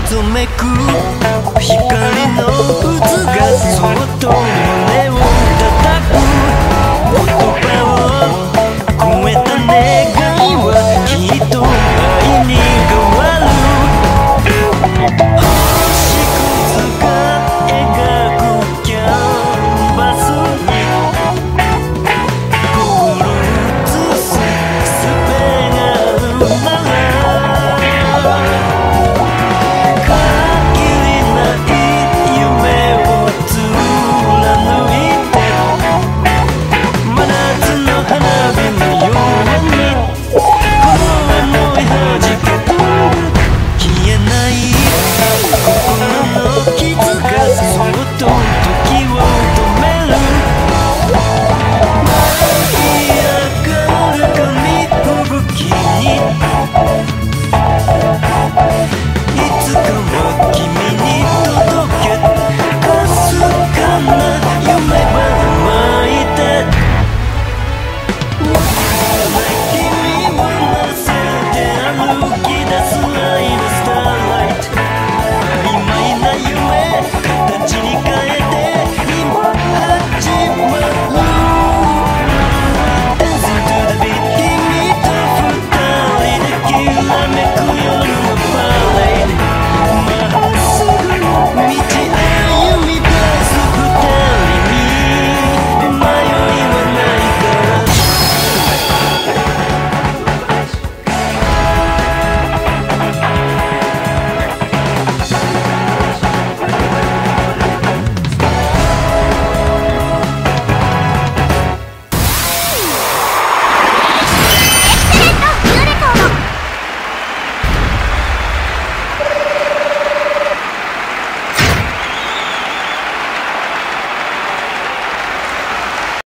ぞめく光の渦がそっと胸を叩く言葉を超えた願いはきっと愛に変わる星屑が描くキャンバスに心映すすべがあるなら「